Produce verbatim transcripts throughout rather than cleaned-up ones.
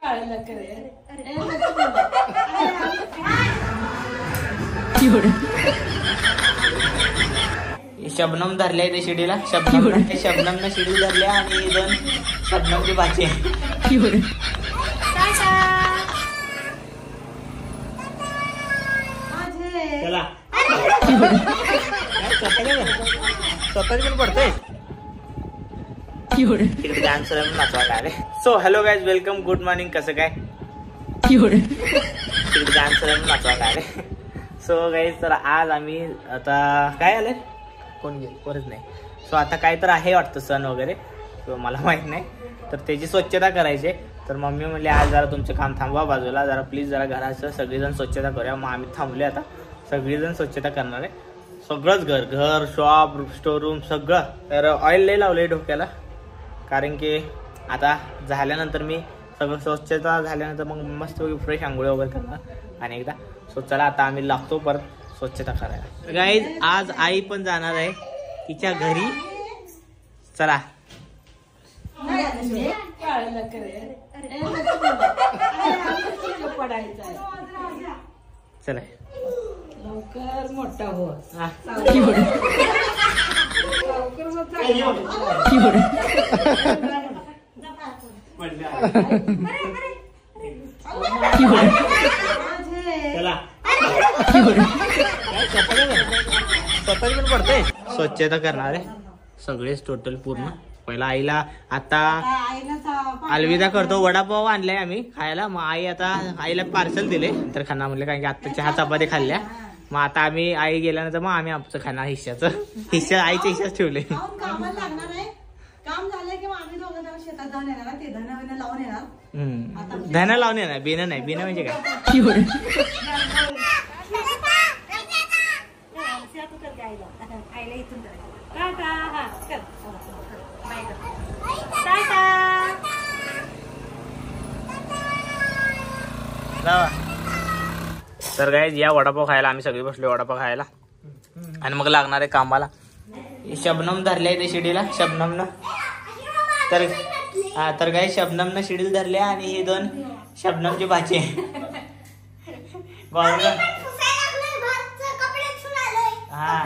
शबनम धरल्या ते शिडीला शबनम शबनमनं शिडी धरल्या आणि दोन शबनमची भाची चला स्वतःच पण पडतोय तिकडे डान्सर नाचवायला आले. So hello guys, welcome, good morning. कसं काय तिकडे डान्सर नाचवायला आले. सो गाईज, तर आज आम्ही आता काय आलंय कोण गेले कोणच नाही. सो आता काय तर आहे वाटतं सण वगैरे, सो मला माहित नाही. तर त्याची स्वच्छता करायची. तर मम्मी म्हणले आज जरा तुमचं काम थांबवा बाजूला, जरा प्लीज जरा घराचं सगळेजण स्वच्छता करूया. मग आम्ही थांबले. आता सगळेजण स्वच्छता करणार आहे. सगळंच घर घर शॉप स्टोर रूम सगळं. तर ऑइल लई लावलंय डोक्याला, कारण की आता झाल्यानंतर मी सगळं स्वच्छता झाल्यानंतर मग मस्त फ्रेश आंघोळी वगैरे करणार आणि एकदा. सो चला आता आम्ही लागतो परत स्वच्छता करायला. गाईज, आज आई पण जाणार आहे तिच्या घरी. चला चला लवकर मोठा हो. स्वतःच पण पडतंय. स्वच्छता करणार आहे सगळेच टोटल पूर्ण. पहिला आईला आता अलविदा करतो. वडापाव आणलाय आम्ही खायला. मग आई आता आईला पार्सल दिले तर खाना म्हणले, कारण की आता चहा चपाती खाल्ल्या. मग आता आम्ही आई गेल्यानंतर मग आम्ही आमचं खाणार हिश्श्याचं. हिश्श्या आईच्या हिश्श्याच ठेवले. धन लावून येणार, बिना नाही. बिना म्हणजे काय तर काय, या वडापाव खायला आम्ही सगळे बसलो वडापाव खायला. आणि मग लागणार आहे कामाला. शबनम धरल्या ते शिडीला शबनमनं. तर हा तर काय, शबनमनं शिडीला धरल्या आणि हे दोन शबनमची भाची हा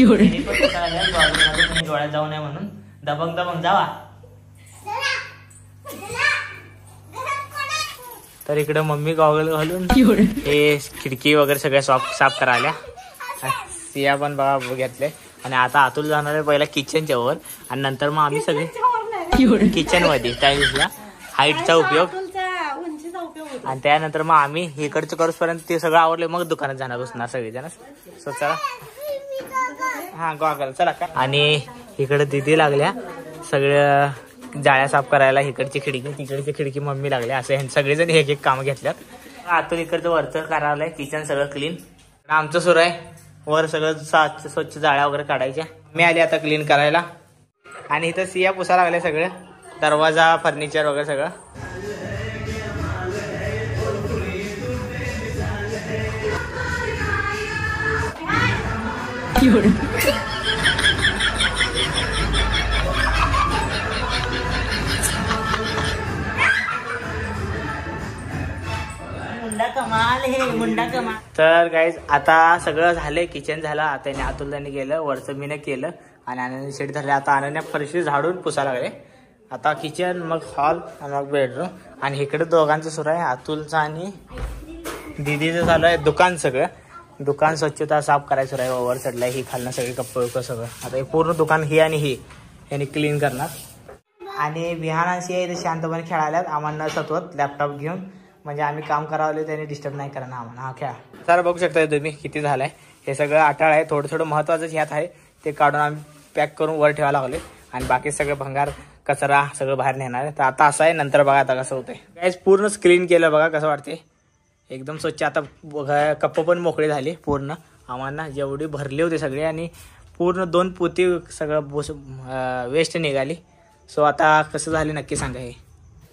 डोळ्यात जाऊ नये म्हणून दबंग दबंग जावा. तर इकडे मम्मी गॉगल घालून हे खिडकी वगैरे सगळ्या साफ साफ करायला. सिया पण बघा घेतले. आणि आता अतुल जाणार आहे पहिला किचनच्या वर आणि नंतर मग आम्ही सगळे किचन मध्ये टाईल्सला हाईटचा उपयोग. आणि त्यानंतर मग आम्ही इकडचं करूपर्यंत ते सगळं आवडले मग दुकानात जाणार बसणार सगळेजण. सो चला हा गॉगल चला. आणि इकडे दिदी लागल्या सगळ्या जाळ्या साफ करायला. इकडची खिडकी तिकडची खिडकी मम्मी लागल्या. असे सगळेजण एक एक काम घेतल्यात. आतून इकडचं वरचं करायला किचन सगळं क्लीन. आमचं सुरू आहे वर सगळं स्वच्छ जाळ्या वगैरे काढायच्या. मी आली आता क्लीन करायला. आणि इथं सिया पुसा लागल्या सगळं दरवाजा फर्निचर वगैरे सगळं. कमाल हे मुंडा कमाल. तर गाईज, आता सगळं झालंय. किचन झालं. आता अतुलदानी गेलं, वरचं मीनं केलं आणि अनन्या शेड धरले. आता अनन्या फरशी झाडून पुसा लागले. आता किचन, मग हॉल आणि मग बेडरूम. आणि इकडे दोघांचं सुरू आहे, अतुलचं आणि दिदीचं चालू आहे दुकान. सगळं दुकान स्वच्छता साफ करायचं सुरू आहे. ओव्हर चढलाय ही खालनं सगळी कप्प विप्प सगळं. आता हे पूर्ण दुकान ही आणि ही यांनी क्लीन करणार. आणि विहानाशी आहे इथे शांतपणे खेळायला आम्हाला सतवत लॅपटॉप घेऊन, म्हणजे आम्ही काम करावले त्यांनी डिस्टर्ब नाही करणार आम्हाला. हा खेळा. तर बघू शकता तुम्ही किती झालाय. हे सगळं आटाळ आहे. थोडं थोडं महत्वाचं ह्यात आहे ते काढून आम्ही पॅक करून वर ठेवायला लागले. आणि बाकी सगळं भंगार कचरा सगळं बाहेर नेणार आहे. तर आता असं आहे, नंतर बघा आता कसं होतंय. गाईज, पूर्ण स्क्रीन केलं बघा कसं वाटते. एकदम स्वच्छ. आता कप्प पण मोकळे झाले पूर्ण. आम्हाला जेवढी भरले होते सगळे आणि पूर्ण दोन पोती सगळं वेस्ट निघाली. सो आता कसं झाले नक्की सांगा. हे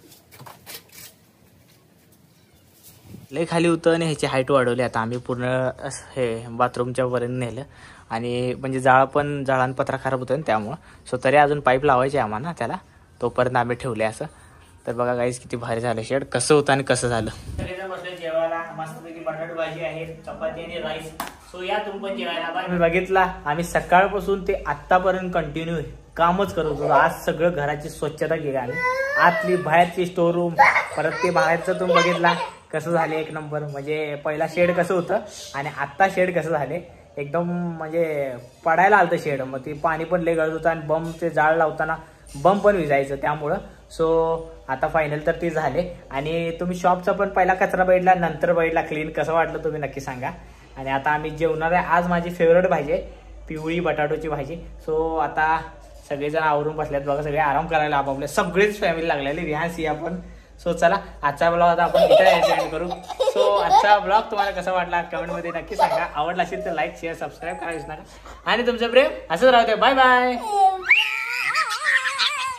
लय खाली होतं आणि ह्याची हाईट वाढवली. आता आम्ही पूर्ण हे बाथरूमच्या पर्यंत नेलं. आणि म्हणजे जाळ पण जाळांपत्रा खराब होतं त्यामुळं. सो तरी अजून पाईप लावायचे आम्हाला त्याला, तोपर्यंत आम्ही ठेवले असं. तर बघा गाईस किती भारी झालं शेड, कसं होतं आणि कसं झालं. सगळेजण बसले जेवायला, मस्तपैकी बटाटे भाजी आहे, चपाती आणि राईस. सो या तुम्ही पण जेवायला. बाय. मी बघितला आम्ही सकाळपासून ते आत्तापर्यंत कंटिन्यू कामच करत होतो. आज सगळं घराची स्वच्छता केली आम्ही, आतली बाहेरची स्टोर रूम, परत ते बाहेरचं तुम्ही बघितला कसं झाले एक नंबर. म्हणजे पहिला शेड कसं होतं आणि आत्ता शेड कसं झाले, एकदम म्हणजे पडायला आलं शेड. मग ते पाणी पण लय गळत होतं आणि बमचे जाळ लावताना बम पण विजायचं त्यामुळं. सो आता फायनल तर ते झाले. आणि तुम्ही शॉपचा पण पहिला कचरा बघितला, नंतर बघितला क्लीन, कसं वाटलं तुम्ही नक्की सांगा. आणि आता आम्ही जेवणार आहे. आज माझी फेवरेट भाजी आहे पिवळी बटाटोची भाजी. सो आता सगळेजण आवरून बसल्यात बघा, सगळे आराम करायला आपापले, सगळेच फॅमिली लागलेली, रिहान्सी आपण. सो चला आजचा ब्लॉग आता आपण इथे एंड करू. सो आजचा ब्लॉग तुम्हाला कसा वाटला कमेंटमध्ये नक्की सांगा. आवडला असेल तर लाईक शेअर सबस्क्राईब करायला विसरू नका. आणि तुमचं प्रेम असंच राहू दे. Bye bye.